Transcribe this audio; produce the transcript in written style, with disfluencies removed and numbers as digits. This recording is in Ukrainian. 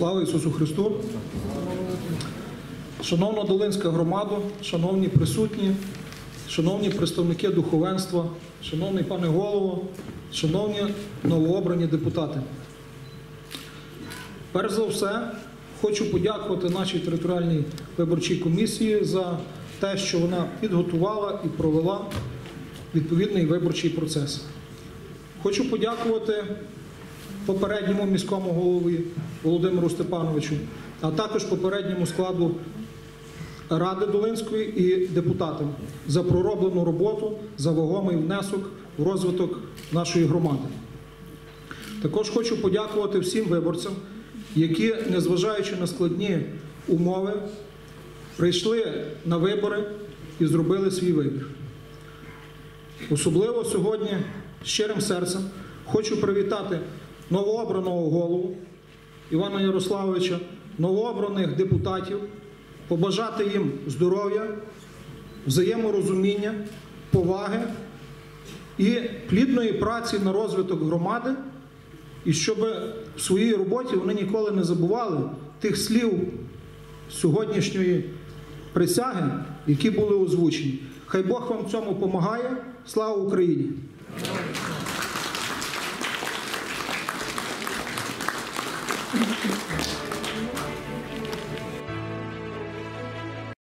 Слава Ісусу Христу! Шановна Долинська громада, шановні присутні, шановні представники духовенства, шановний пане голово, шановні новообрані депутати. Перш за все, хочу подякувати нашій територіальній виборчій комісії за те, що вона підготувала і провела відповідний виборчий процес. Хочу подякувати попередньому міському голові Володимиру Степановичу, а також попередньому складу Ради Долинської і депутатам за пророблену роботу, за вагомий внесок в розвиток нашої громади. Також хочу подякувати всім виборцям, які, незважаючи на складні умови, прийшли на вибори і зробили свій вибір. Особливо сьогодні щирим серцем хочу привітати новообраного голову Івана Ярославовича, новообраних депутатів, побажати їм здоров'я, взаєморозуміння, поваги і плідної праці на розвиток громади, і щоб в своїй роботі вони ніколи не забували тих слів сьогоднішньої присяги, які були озвучені. Хай Бог вам в цьому допомагає. Слава Україні!